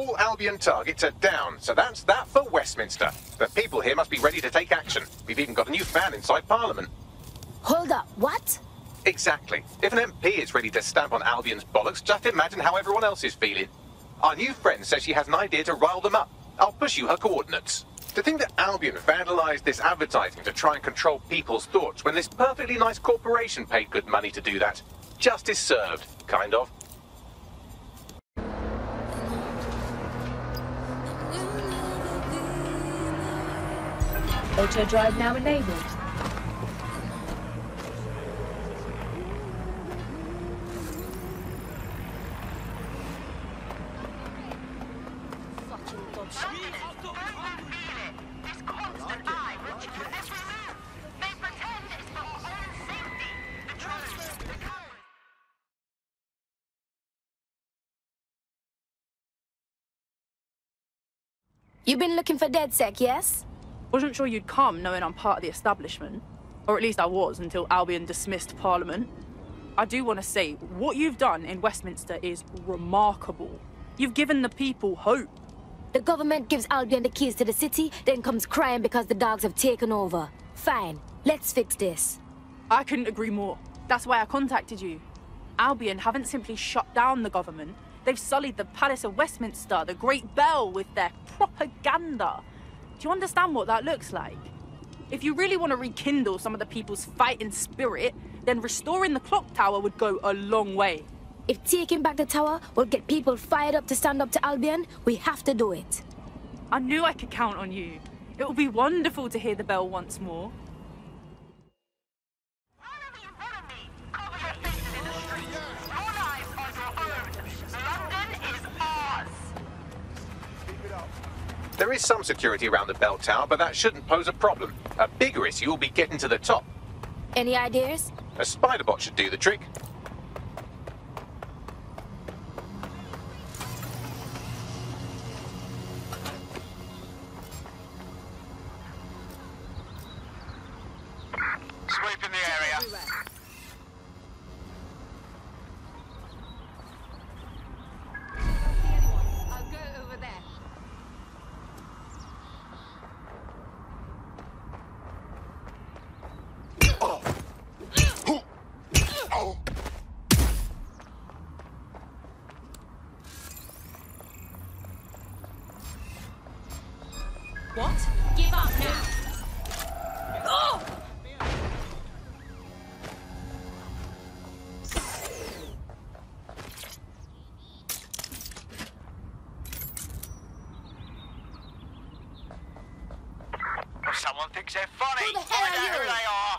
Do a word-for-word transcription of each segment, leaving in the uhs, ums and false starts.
All Albion targets are down, so that's that for Westminster. The people here must be ready to take action. We've even got a new fan inside Parliament. Hold up, what? Exactly. If an M P is ready to stamp on Albion's bollocks, just imagine how everyone else is feeling. Our new friend says she has an idea to rile them up. I'll push you her coordinates. To think that Albion vandalized this advertising to try and control people's thoughts when this perfectly nice corporation paid good money to do that. Justice served, kind of. Auto drive now enabled. You've been looking for DedSec, yes? Wasn't sure you'd come knowing I'm part of the establishment. Or at least I was until Albion dismissed Parliament. I do want to say, what you've done in Westminster is remarkable. You've given the people hope. The government gives Albion the keys to the city, then comes crying because the dogs have taken over. Fine, let's fix this. I couldn't agree more. That's why I contacted you. Albion haven't simply shut down the government. They've sullied the Palace of Westminster, the Great Bell, with their propaganda. Do you understand what that looks like? If you really want to rekindle some of the people's fighting spirit, then restoring the clock tower would go a long way. If taking back the tower will get people fired up to stand up to Albion, we have to do it. I knew I could count on you. It would be wonderful to hear the bell once more. There is some security around the bell tower, but that shouldn't pose a problem. A bigger issue will be getting to the top. Any ideas? A spider bot should do the trick. Sweeping the area. I'll go over there. What? Give up now! Oh! If someone thinks they're funny, Who the hell find are out you? who they are.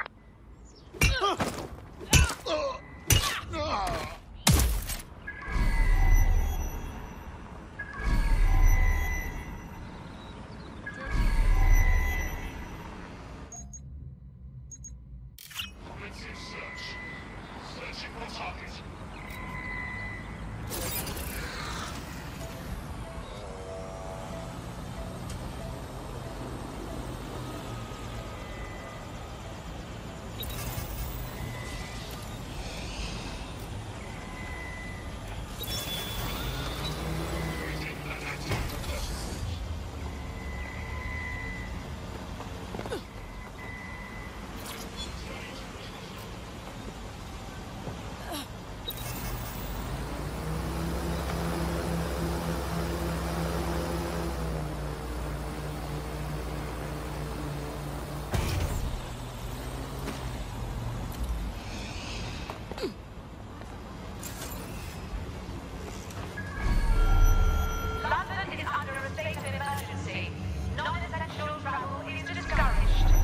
London is under a state of emergency. Non-essential travel is discouraged.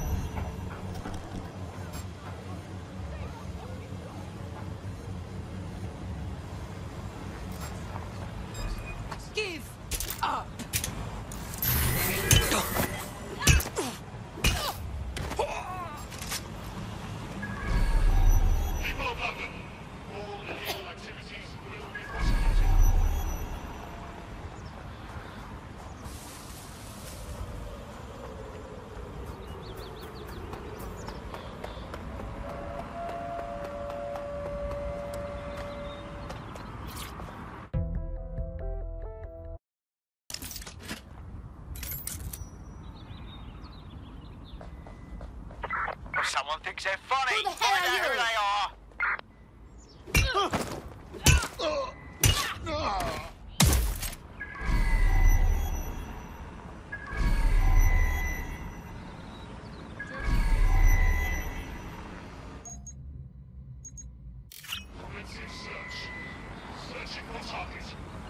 Give up! People of London, all illegal activities will be prosecuted. Thanks, they're funny. Who the hell Find are out you? who they are. Offensive search. Searching for target.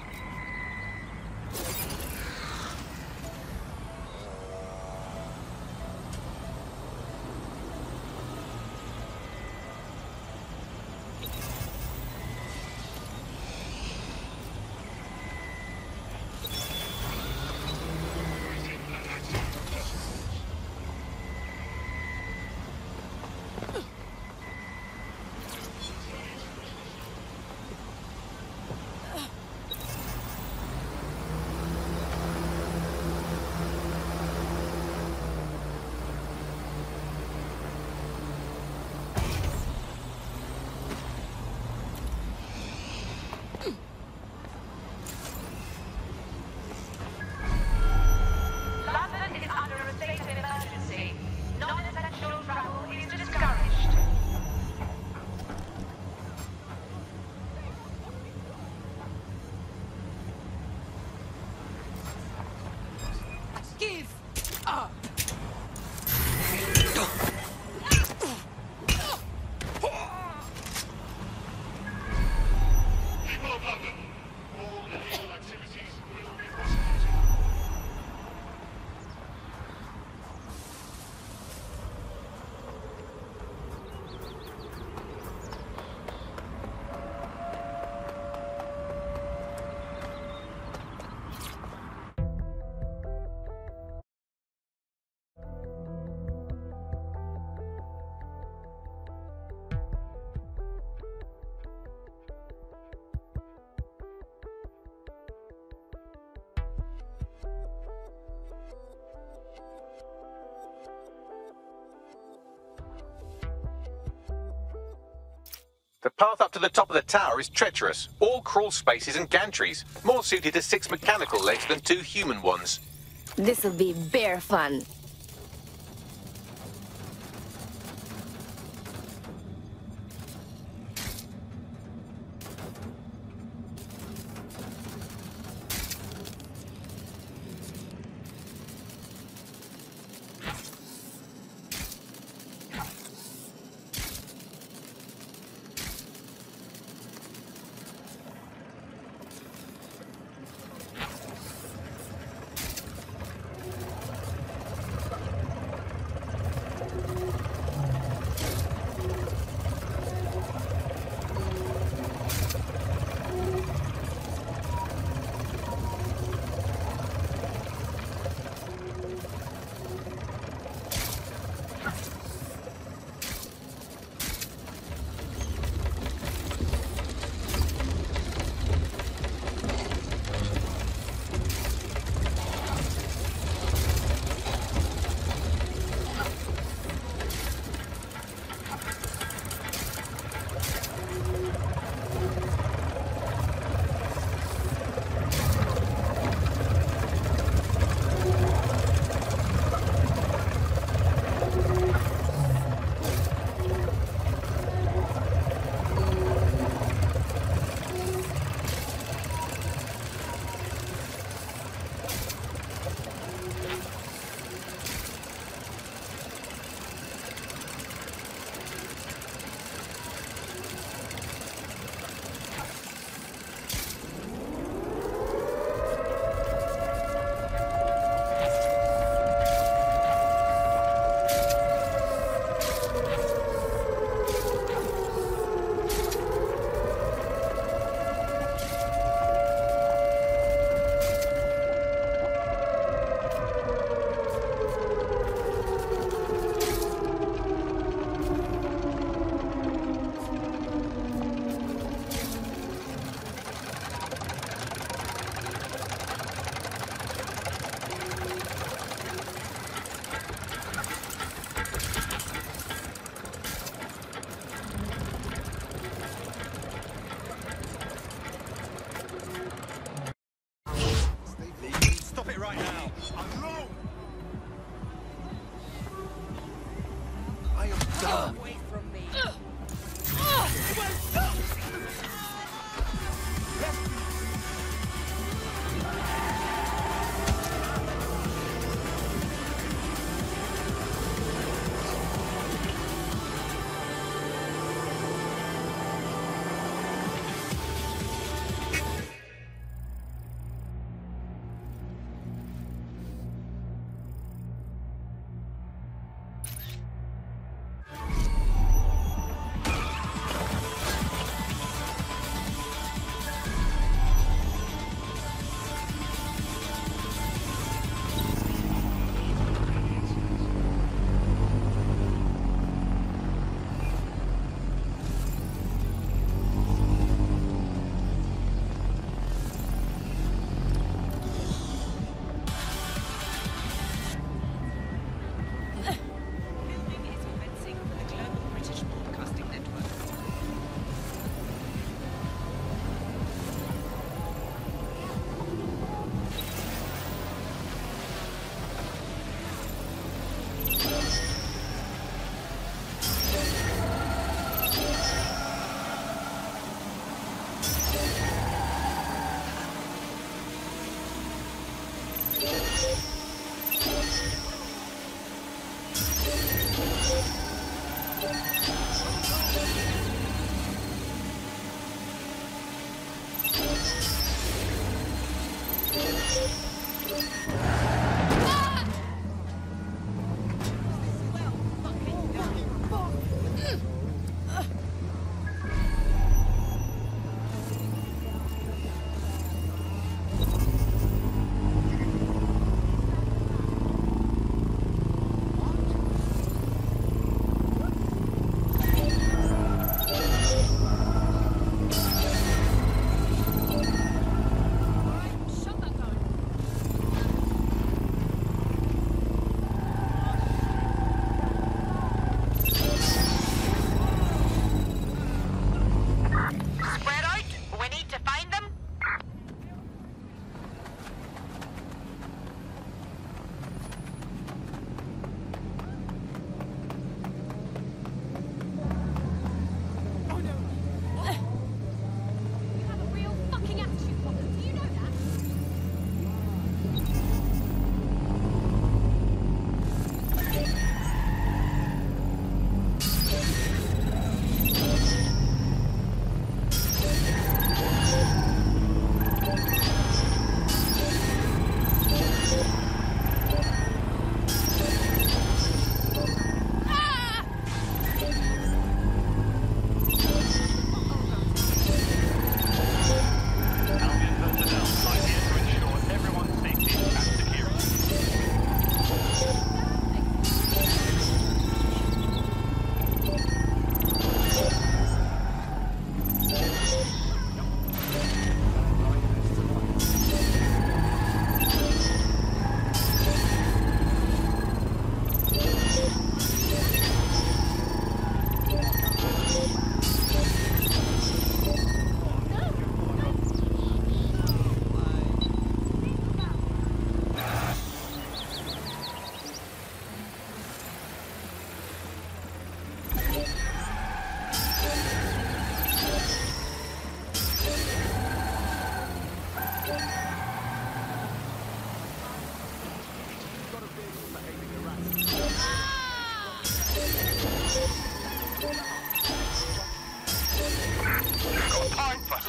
London is under a state of emergency. Non-essential travel is discouraged. Give up. People of London, all illegal activities will be prosecuted. The path up to the top of the tower is treacherous, all crawl spaces and gantries, more suited to six mechanical legs than two human ones. This'll be bare fun.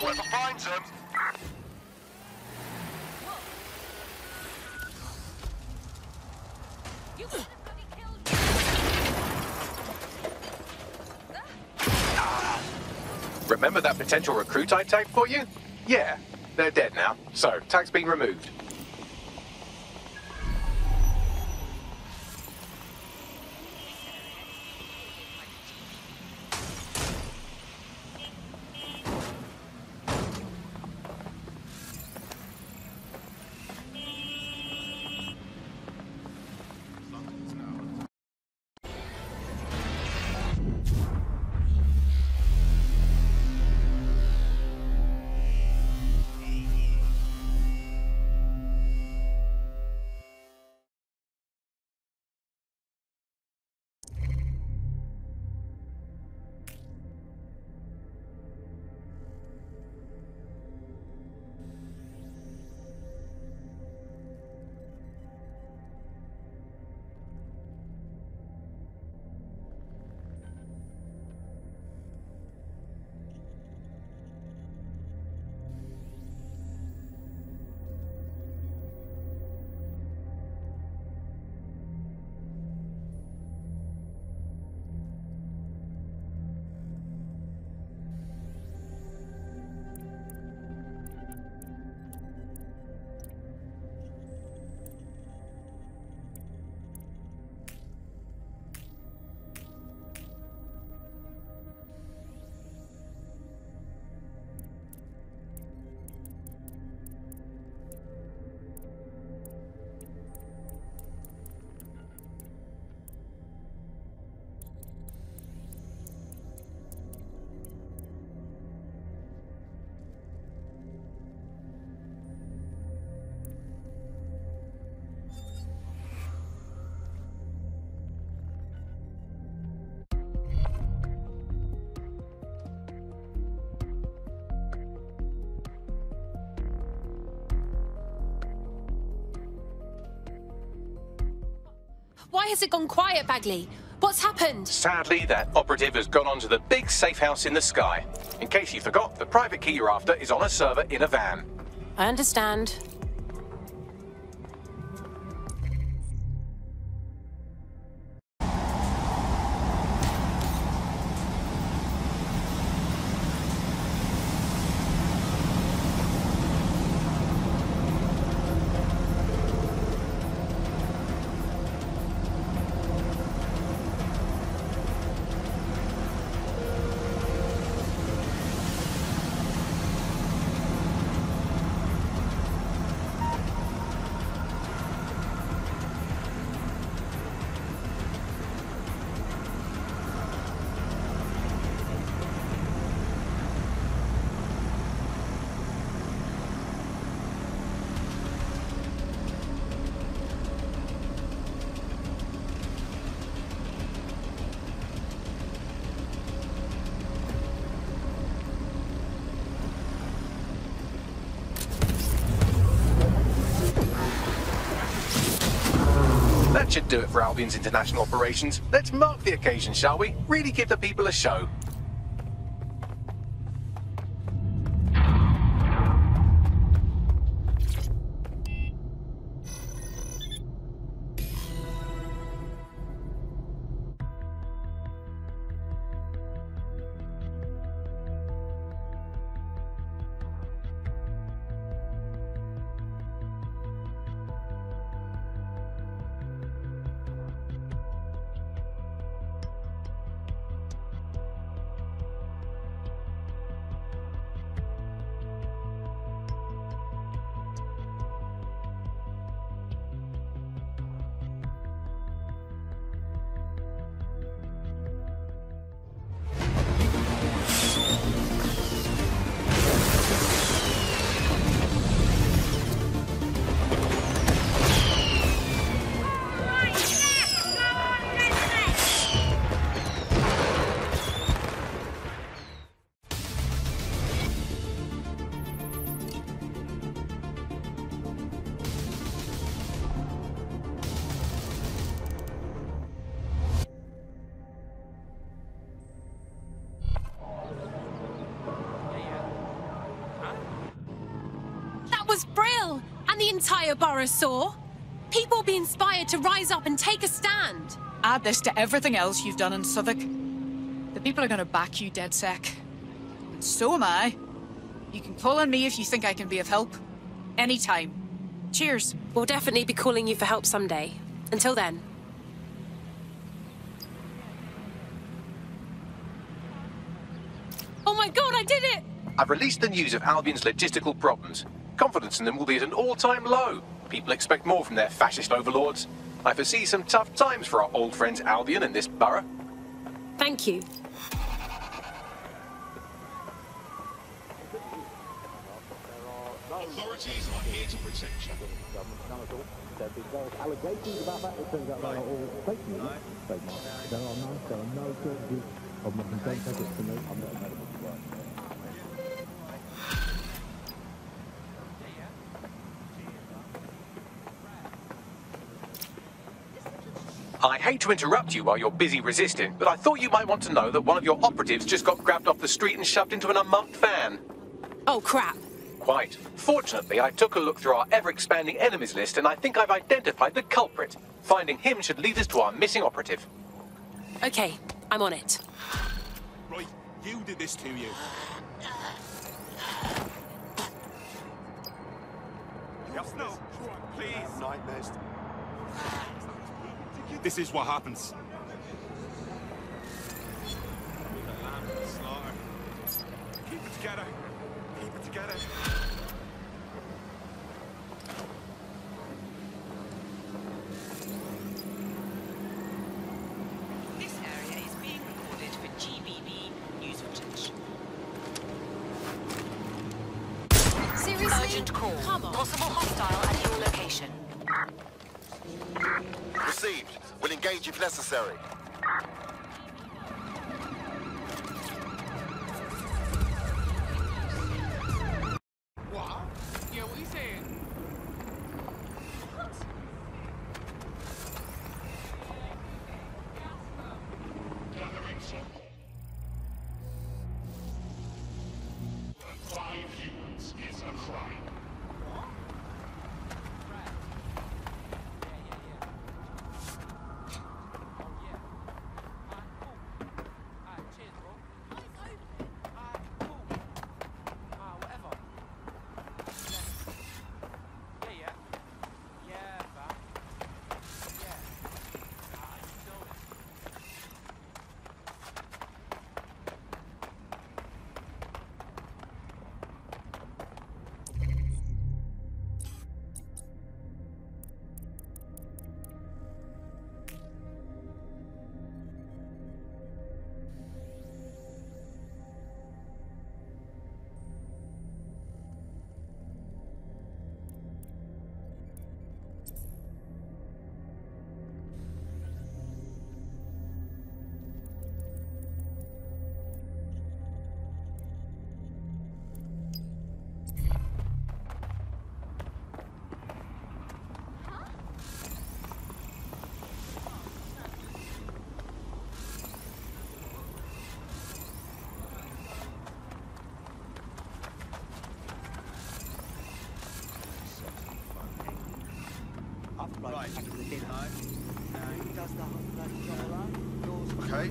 Whoever finds them. Remember that potential recruit I tagged for you? Yeah, they're dead now, so tag's been removed. Why has it gone quiet, Bagley? What's happened? Sadly, that operative has gone on to the big safe house in the sky. In case you forgot, the private key you're after is on a server in a van. I understand. That should do it for Albion's international operations. Let's mark the occasion, shall we? Really give the people a show. was Brill, and the entire borough saw. People will be inspired to rise up and take a stand. Add this to everything else you've done in Southwark. The people are gonna back you, DedSec. And so am I. You can call on me if you think I can be of help. Anytime. Cheers. We'll definitely be calling you for help someday. Until then. Oh my god, I did it! I've released the news of Albion's logistical problems. Confidence in them will be at an all-time low. People expect more from their fascist overlords. I foresee some tough times for our old friends Albion and this borough. Thank you. Authorities are here to protect you. Allegations about that, it turns out they are all fake news. Fake news. There are no, there are no shortages of nothing. Don't take it from me. I'm not available to work. I hate to interrupt you while you're busy resisting, but I thought you might want to know that one of your operatives just got grabbed off the street and shoved into an unmarked van. Oh, crap. Quite. Fortunately, I took a look through our ever-expanding enemies list and I think I've identified the culprit. Finding him should lead us to our missing operative. Okay, I'm on it. Right, you did this to you. Yes, no, please. Nightmares. This is what happens. Keep it together. Keep it together. This area is being recorded for G B B news footage. Seriously? Urgent call. Come on. Possible hostile at your location. Received. We'll engage if necessary. What? Yeah, what are you saying? Gathering sample. Five humans is a crime. Right. Okay.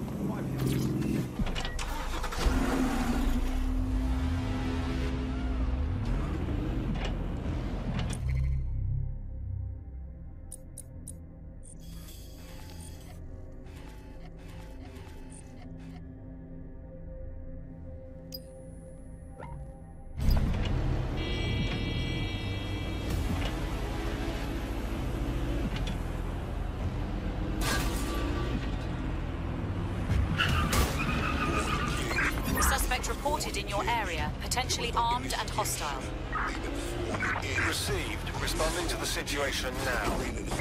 Reported in your area, potentially armed and hostile. Received. Responding to the situation now.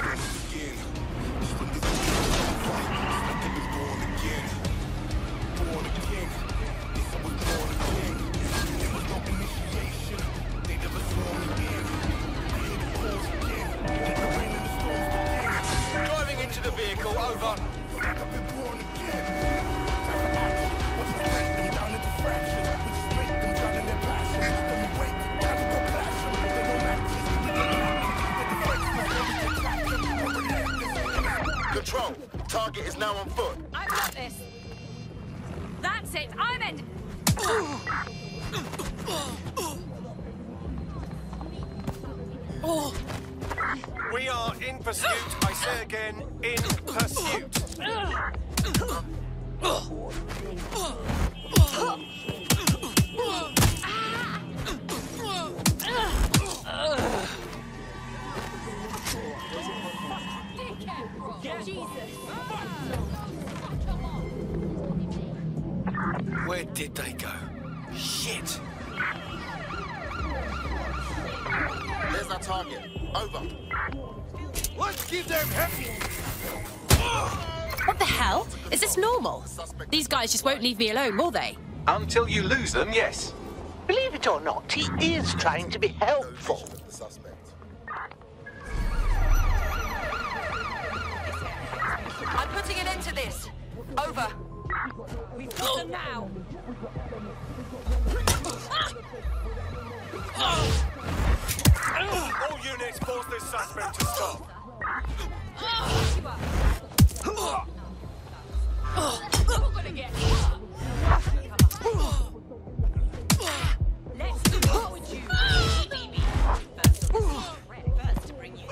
Driving into the vehicle, over. target is now on foot. I've got this. That's it. I'm in. We are in pursuit. I say again, in pursuit. Where did they go? Shit! There's our target. Over. Let's give them heavy. What the hell? Is this normal? These guys just won't leave me alone, will they? Until you lose them, yes. Believe it or not, he is trying to be helpful. The suspect. I'm putting an end to this. Over. We've got them now. All units, force this suspect to stop. You're gonna get hurt. Let's go with you. First to bring you.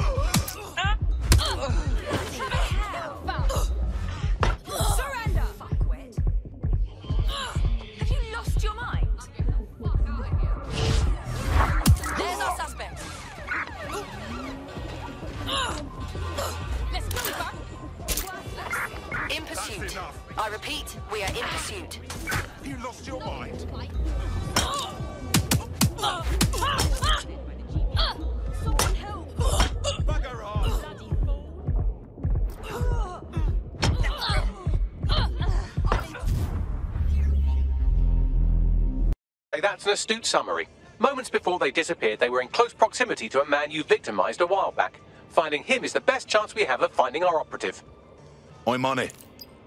Surrender. Fuckwit. Have you lost your mind? There's our suspect. Let's go back. In pursuit. I repeat, we are in pursuit. You lost your mind? Someone help. Bugger off! Hey, that's an astute summary. Moments before they disappeared, they were in close proximity to a man you victimized a while back. Finding him is the best chance we have of finding our operative. I'm on it.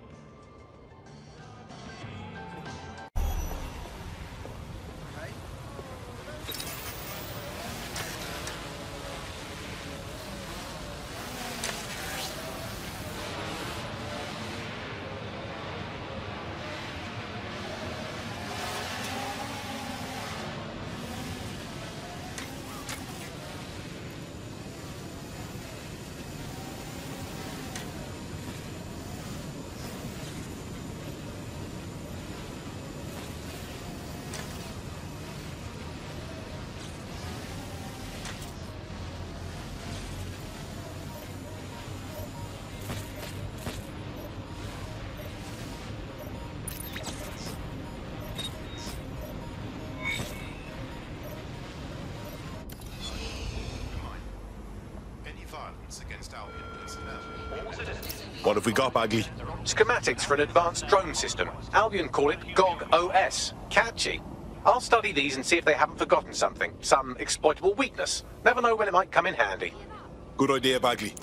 What have we got, Bagley? Schematics for an advanced drone system. Albion call it G O G O S. Catchy. I'll study these and see if they haven't forgotten something. Some exploitable weakness. Never know when it might come in handy. Good idea, Bagley.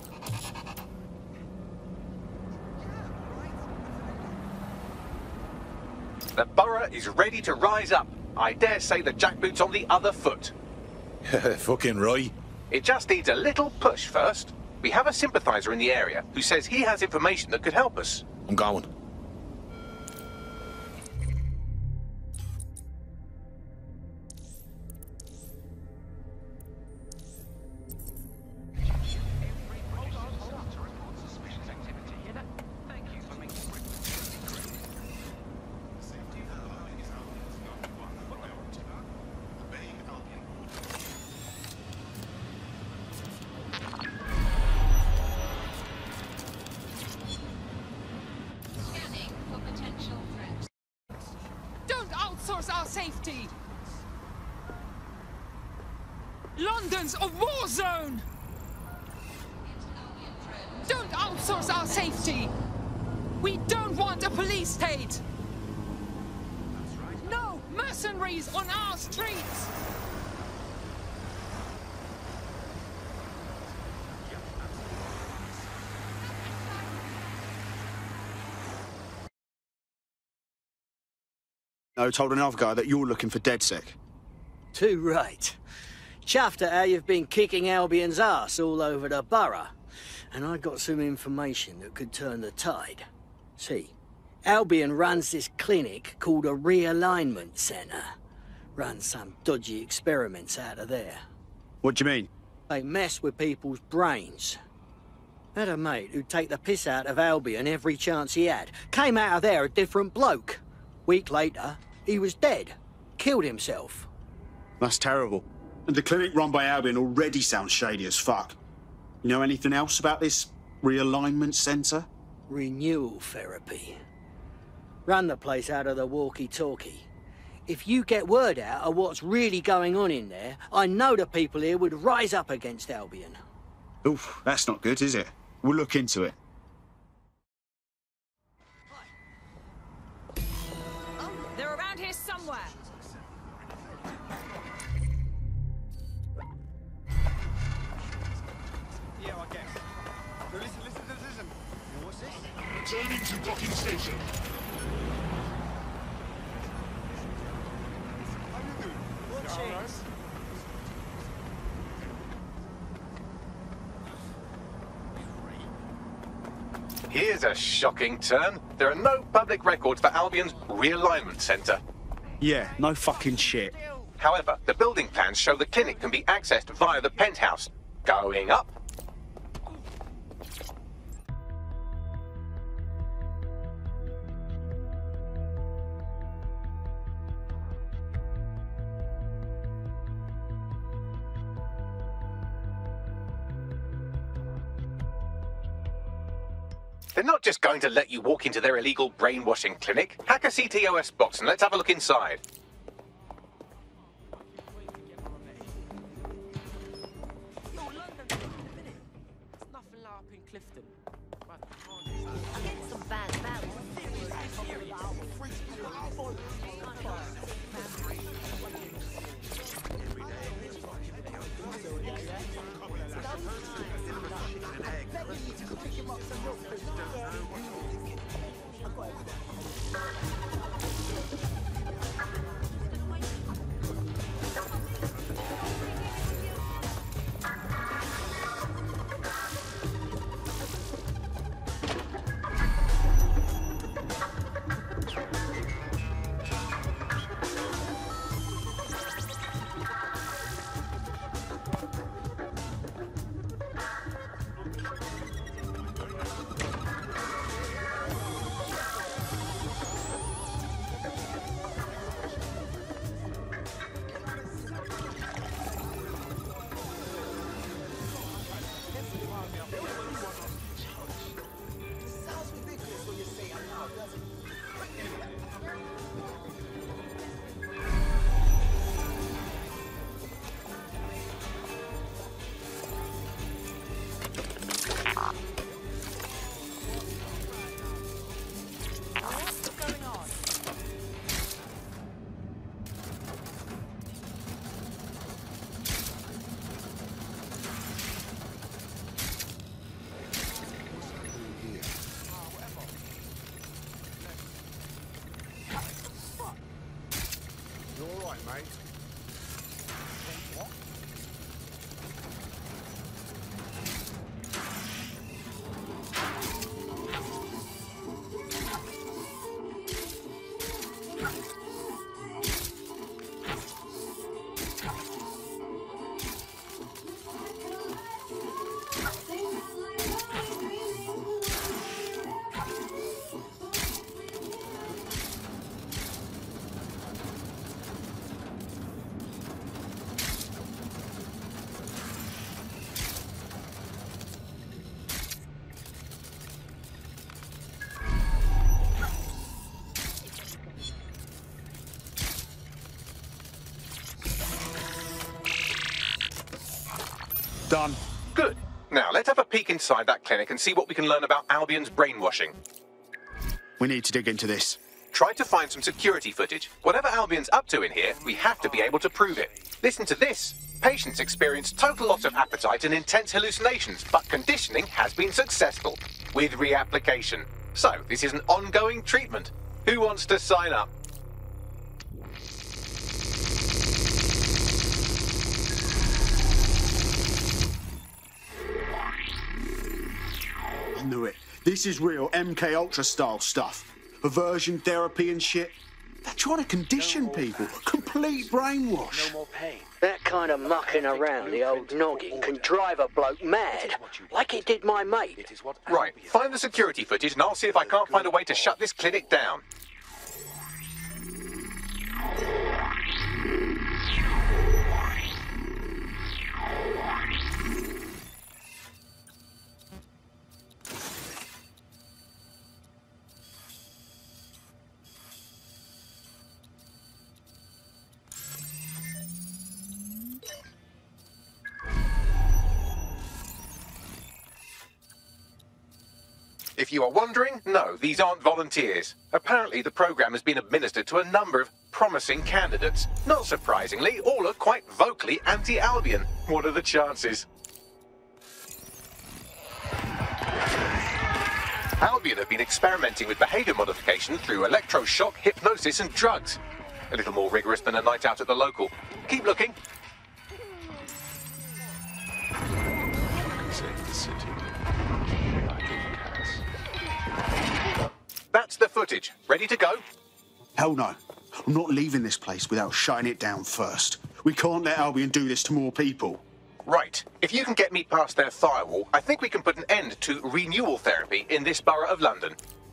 The borough is ready to rise up. I dare say the jackboot's on the other foot. Fucking right. It just needs a little push first. We have a sympathizer in the area who says he has information that could help us. I'm going. Our safety. London's a war zone. Don't outsource our safety. We don't want a police state. No mercenaries on our streets. I told another guy that you're looking for DedSec. Too right. Chuffed at how you've been kicking Albion's ass all over the borough. and I got some information that could turn the tide. See, Albion runs this clinic called a realignment centre. Runs some dodgy experiments out of there. What do you mean? They mess with people's brains. Had a mate who'd take the piss out of Albion every chance he had. Came out of there a different bloke. Week later, he was dead. Killed himself. That's terrible. And the clinic run by Albion already sounds shady as fuck. You know anything else about this realignment centre? Renewal therapy. Run the place out of the walkie-talkie. If you get word out of what's really going on in there, I know the people here would rise up against Albion. Oof, that's not good, is it? We'll look into it. They're around here somewhere. Yeah, I guess. No, listen, listen, listen, listen. What's this? Returning to docking station. How you doing? Watch Here's a shocking turn. There are no public records for Albion's realignment centre. Yeah, no fucking shit. However, the building plans show the clinic can be accessed via the penthouse. Going up. They're not just going to let you walk into their illegal brainwashing clinic. Hack a C T O S box and let's have a look inside. Nothing like up in Clifton. I'm getting some bad smells. Mate. What? Done. Good. Now, let's have a peek inside that clinic and see what we can learn about Albion's brainwashing. We need to dig into this. Try to find some security footage. Whatever Albion's up to in here, we have to be able to prove it. Listen to this. Patients experience total loss of appetite and intense hallucinations, but conditioning has been successful with reapplication. So, this is an ongoing treatment. Who wants to sign up? This is real M K Ultra style stuff. Aversion therapy and shit. They're trying to condition no people. Pain. Complete brainwash. No more pain. That kind of mucking around the old noggin can drive a bloke mad, like it did my mate. Right, find the security footage and I'll see if I can't find a way to shut this clinic down. If you are wondering, no, these aren't volunteers. Apparently, the program has been administered to a number of promising candidates. Not surprisingly, all are quite vocally anti-Albion. What are the chances? Albion have been experimenting with behavior modification through electroshock, hypnosis, and drugs. A little more rigorous than a night out at the local. Keep looking. Save the city. That's the footage. Ready to go? Hell no. I'm not leaving this place without shutting it down first. We can't let Albion do this to more people. Right. If you can get me past their firewall, I think we can put an end to renewal therapy in this borough of London.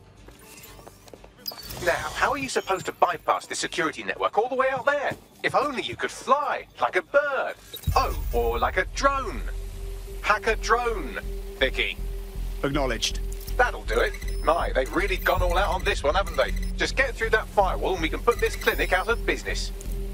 Now, how are you supposed to bypass this security network all the way out there? If only you could fly, like a bird. Oh, or like a drone. Hack a drone, Vicky. Acknowledged. That'll do it. My, they've really gone all out on this one, haven't they? Just get through that firewall and we can put this clinic out of business.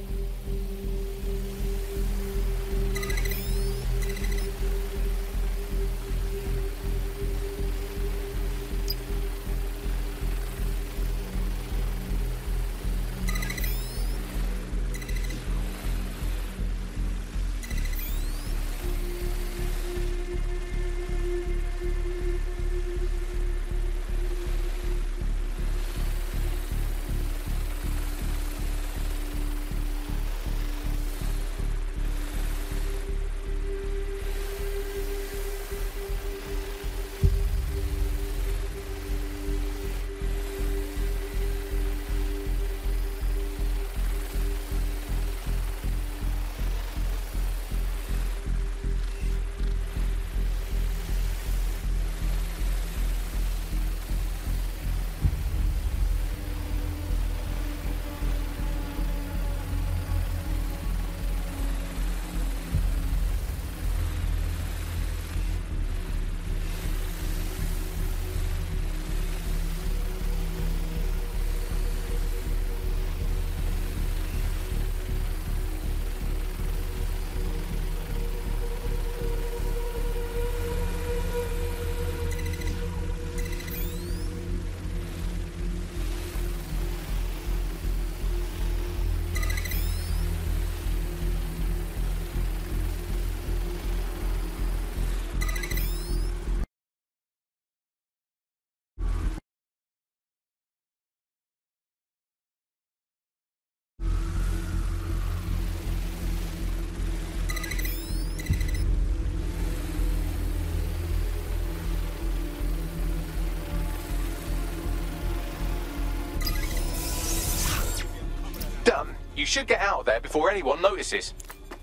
Done. You should get out of there before anyone notices.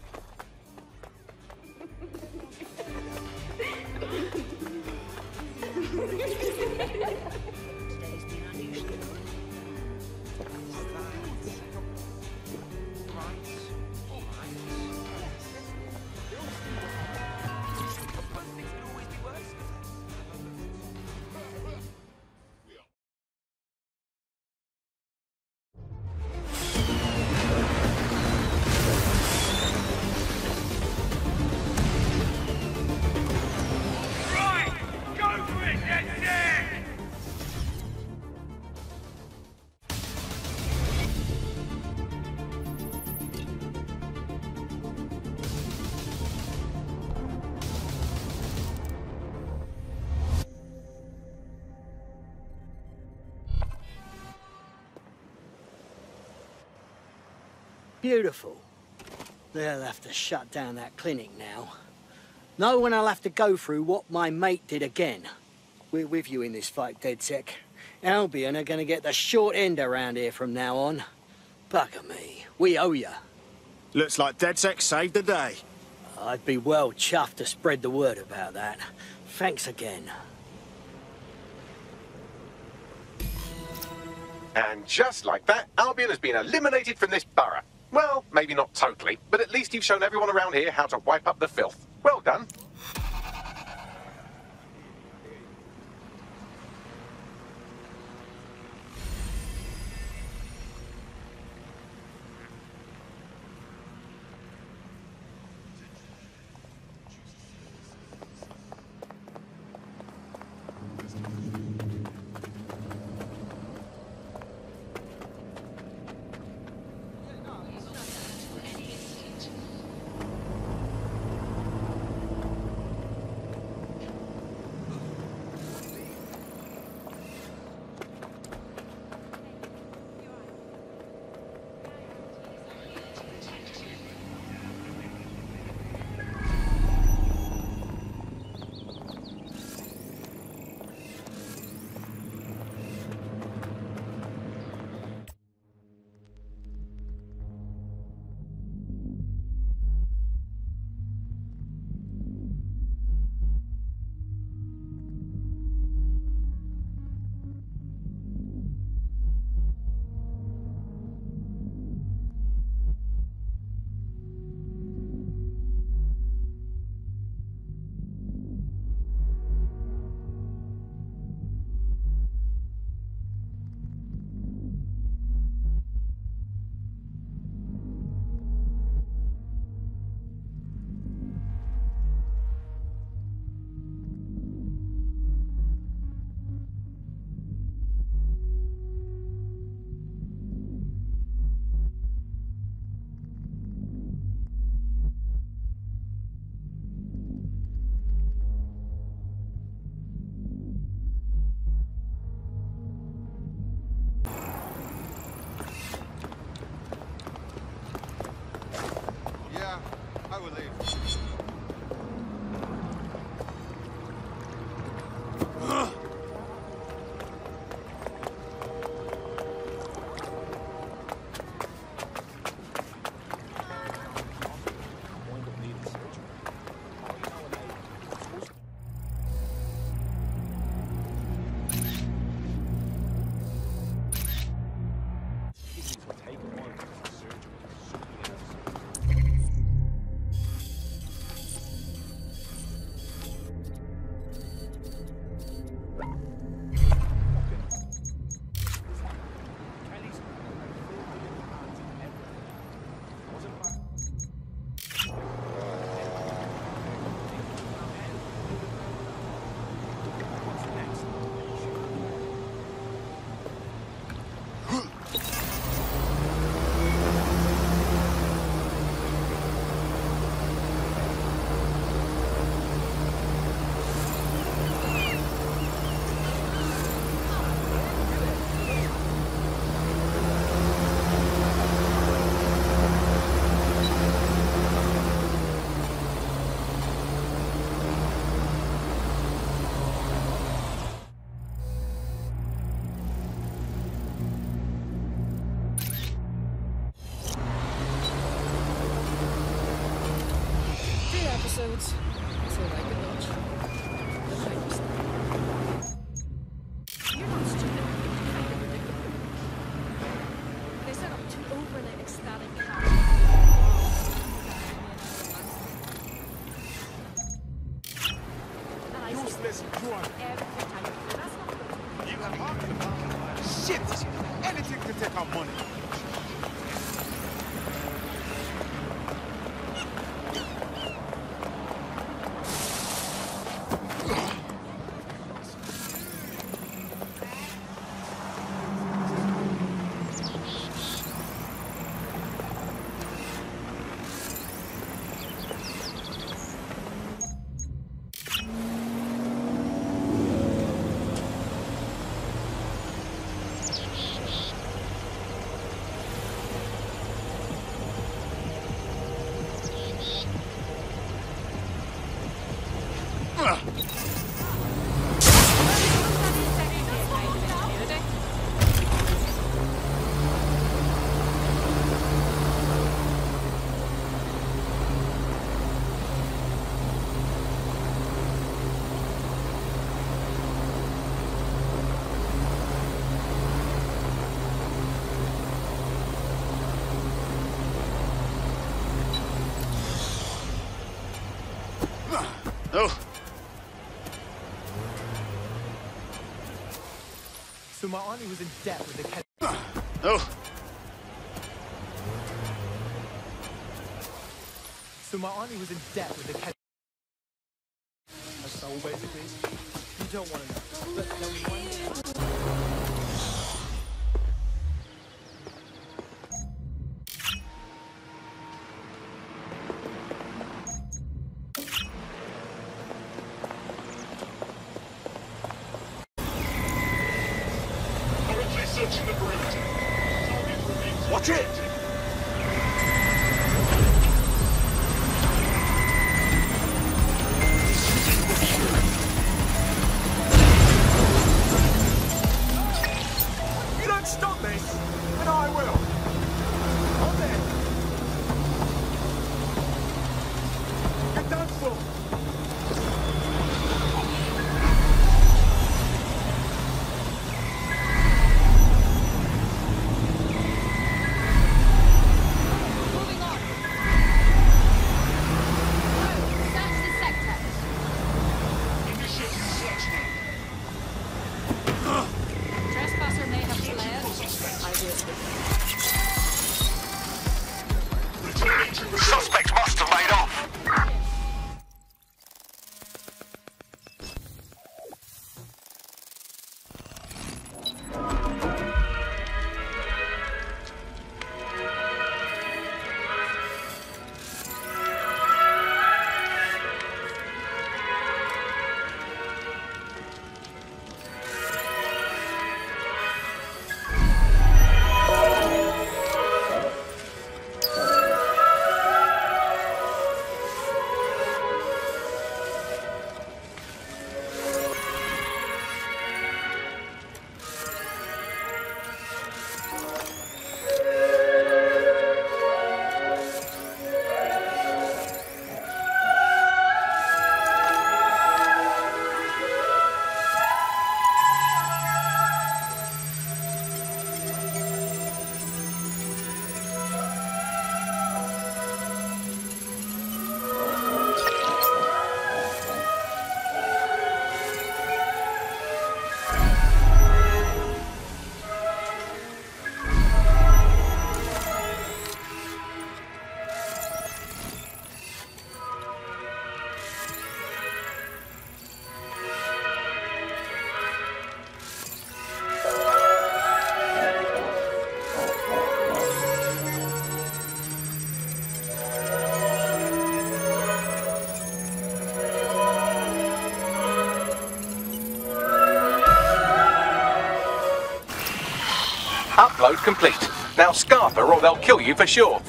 Beautiful. They'll have to shut down that clinic now. No one will have to go through what my mate did again. We're with you in this fight, DedSec. Albion are gonna get the short end around here from now on. Bugger me. We owe you. Looks like DedSec saved the day. I'd be well chuffed to spread the word about that. Thanks again. And just like that, Albion has been eliminated from this borough. Well, maybe not totally, but at least you've shown everyone around here how to wipe up the filth. Well done. episodes. So I could watch. You're not stupid. Kind of ridiculous. They set up two overly ecstatic cars. Useless drone. You have marked shit. Anything to take our money. Oh. So my auntie was in debt with the Ken. Oh. So my auntie was in debt with the Ken. That's all basically. You don't want to know. But tell me one. Watch it! You don't stop this, and I will. On there. Get down full. Suspect must have made off. Upload complete. Now scarper or they'll kill you for sure.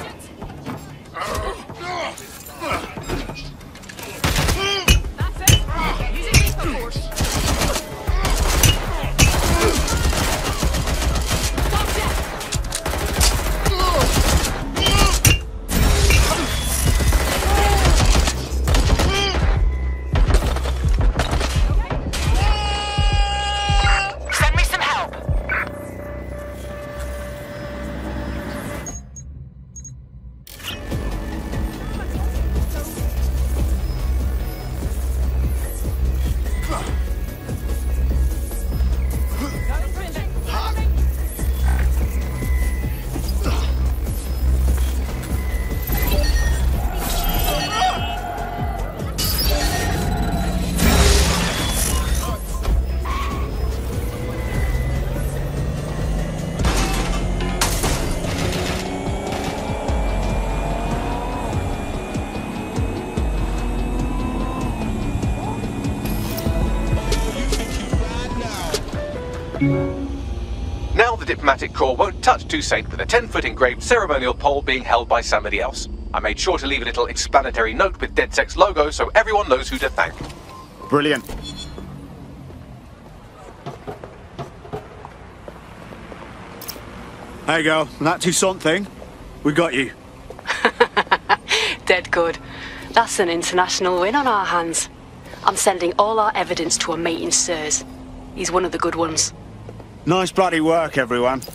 Now the diplomatic corps won't touch Toussaint with a ten-foot engraved ceremonial pole being held by somebody else. I made sure to leave a little explanatory note with DedSec's logo so everyone knows who to thank. Brilliant. There you go. And that Toussaint thing, we got you. Dead good. That's an international win on our hands. I'm sending all our evidence to a mate in Sirs. He's one of the good ones. Nice bloody work, everyone.